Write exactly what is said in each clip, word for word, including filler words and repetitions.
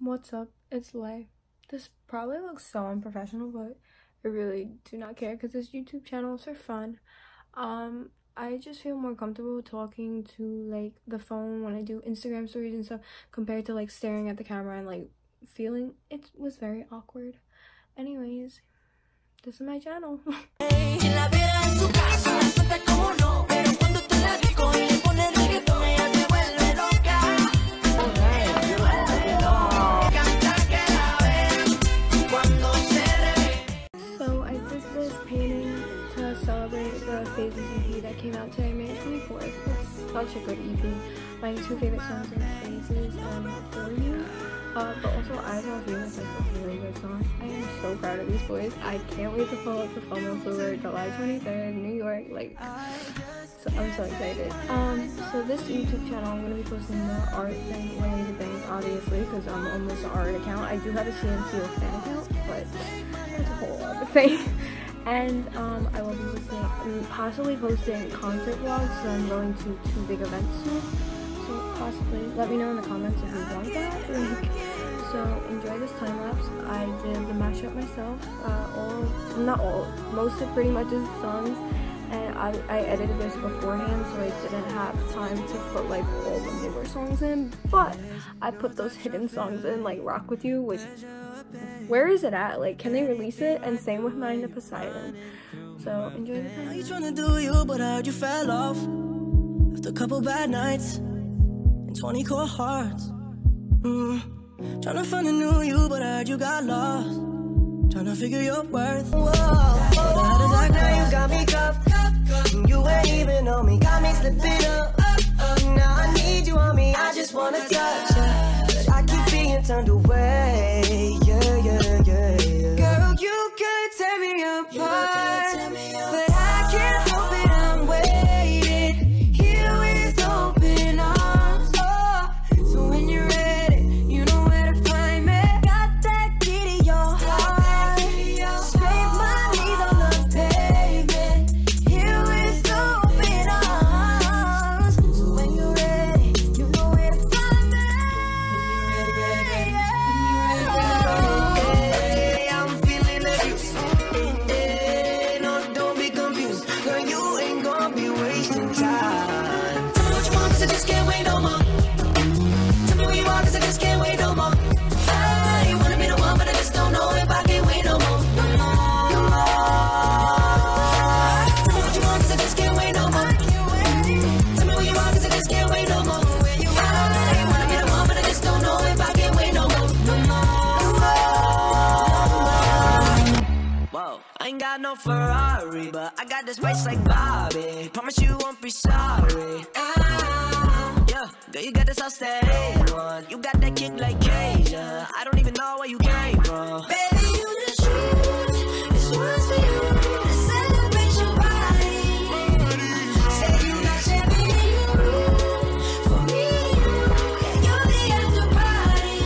What's up? It's Lay. This probably looks so unprofessional, but I really do not care because this YouTube channel is for fun. Um, I just feel more comfortable talking to like the phone when I do Instagram stories and stuff compared to like staring at the camera and like feeling it was very awkward. Anyways, this is my channel. Phases E P that came out today, May twenty-fourth. It's such a good E P. My two favorite songs are Phases and For You. Uh, but also Arreaga Painting is like a really good song. I am so proud of these boys. I can't wait to pull up the FOMO for July twenty-third, New York. Like, so I'm so excited. Um, so this YouTube channel, I'm gonna be posting more art and related things, obviously, because I'm almost an art account. I do have a C N C O fan account, but that's a whole other thing. And um, I will be posting, possibly posting concert vlogs, so I'm going to two big events soon. So possibly, let me know in the comments if you want that. Like, so enjoy this time lapse. I did the mashup myself, uh, all, not all, most of pretty much is songs. And I, I edited this beforehand, so I didn't have time to put like all the newer songs in. But I put those hidden songs in, like Rock With You, which, where is it at? Like, can they release it? And same with Mine to Poseidon. So enjoy the time. I ain't trying to do you, but I heard you fell off after a couple bad nights and twenty cold hearts. Mm. Trying to find a new you, but I heard you got lost. Trying to figure your worth. Whoa, how does that go? Now you got me cuffed. You ain't even on me, got me slipping up. Now I need you on me, I just wanna touch ya, but I keep being turned away. Yeah, yeah, yeah, yeah. Girl, you could tear me apart, but I can't help it, I'm waiting here with open arms. Oh, so when you're ready, you know where to find me. Got that key to your heart, scrape my knees on the pavement, here with open arms. So when you're ready, you know where to find me. Hey, I'm feeling abused. Hey, no, don't be confused. Girl, you ain't gonna be wasting time. Tell me what you want, cause I just can't wait no more. Tell me where you are, cause I just can't wait no more. I wanna be the one, but I just don't know if I can wait no more. No more, no more. Tell me what you want, cause I just can't wait no more. Tell me where you are, cause I just can't wait no more. I wanna be the one, but I just don't know if I can wait no more. No more. Whoa, I ain't got no Ferrari, but I got this spice like Bobby. Promise you won't be sorry. Ah, yeah, girl, you got this all steady one. You got that kick like Cajun. I don't even know where you came from. Baby, you the truth. This one's for you. To celebrate your body. Say you not champagne, you rude. For me, you're the after party.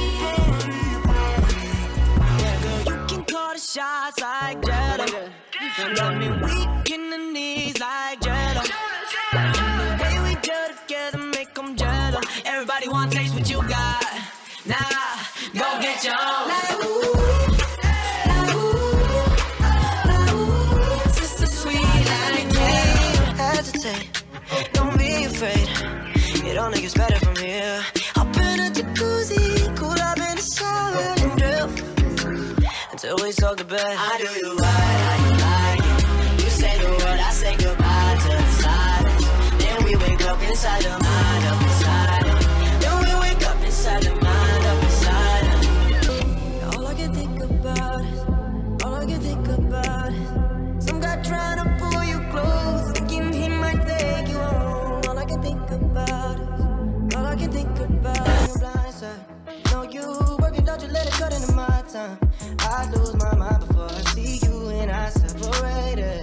Yeah, girl, you can call the shots like Jetta. You got me weak in the knees like Jetta. And the way we do together make them jealous. Everybody want to taste what you got. Nah, go get your own. Like, ooh, like, ooh, like, ooh. Sister sweet like me. Don't hesitate, don't be afraid. It only gets better from here. Hop in a jacuzzi, cool up in the shower and drill until we soak the bed. I do you right, how you like it. You say the word, I say goodbye to the silence. Then we wake up inside the mind, up inside it. Then we wake up inside the mind, up inside it. All I can think about is, all I can think about is some guy trying to pull you close, thinking he might take you home. All I can think about is, all I can think about is blind side. No, you working, don't you let it cut into my time. I lose my mind before I see you and I separated.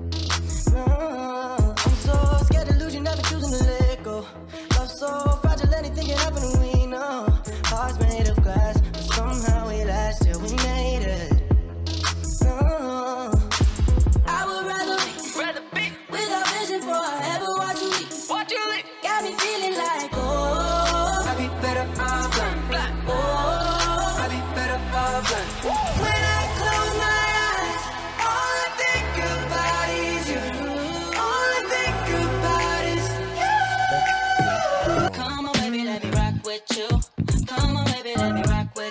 No, I'm so scared to lose you, never choosing to let go. Love so fragile, anything can happen, we know. Hearts made of glass, but somehow we last till we made it. No, I would rather be, rather be without vision before I ever watch you leave. Watch you leave. Got me feeling like, oh, I be better off like, oh.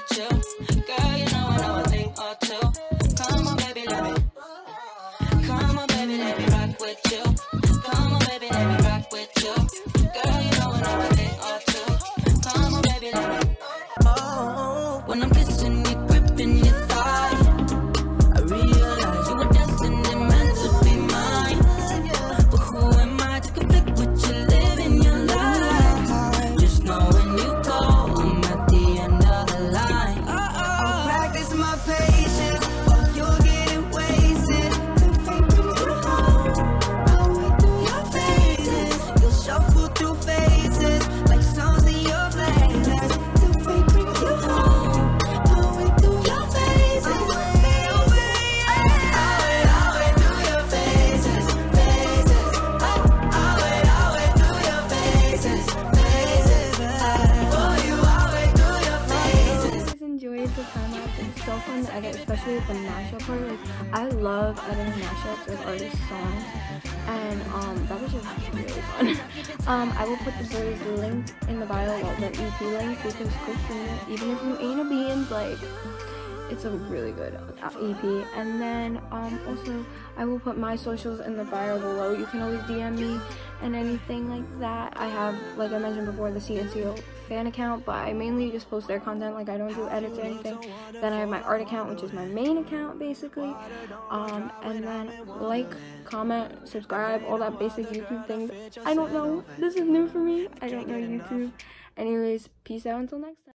you. Girl, you know I know a thing or two. Come on, baby, let me. Come on, baby, let me rock with you. Come on, baby, let me rock with you. Girl, you know I know a thing or two. Come on, baby, let me. Oh, when I'm kissing you, gripping your thigh, I realize you were destined and meant to be mine. But who am I to conflict with you living your life? Just know when you go, I'm at the end of the line. I'll practice my patience while you're getting wasted. The fate brings you home. I'll wait through your phases. You'll shuffle through phases like songs in your playlist. The fate brings you home. I'll wait through your phases. I'll wait, I'll wait, I'll wait through your phases, phases. I'll wait, I'll wait through your phases, phases. For you, I'll wait through your phases. I enjoyed the time lapse. It's so fun to edit, especially with the mashup part. Like, I love editing mashups of artist songs, and um, that was just really fun. um, I will put the boys' link in the bio, well, the E P link, because Christian, even if you ain't a beans, like, it's a really good uh, E P. And then um, also, I will put my socials in the bio below. You can always D M me and anything like that. I have, like I mentioned before, the C N C O fan account, but I mainly just post their content. Like, I don't do edits or anything. Then I have my art account, which is my main account, basically. Um, and then like, comment, subscribe, all that basic YouTube things. I don't know. This is new for me. I don't know YouTube. Anyways, peace out until next time.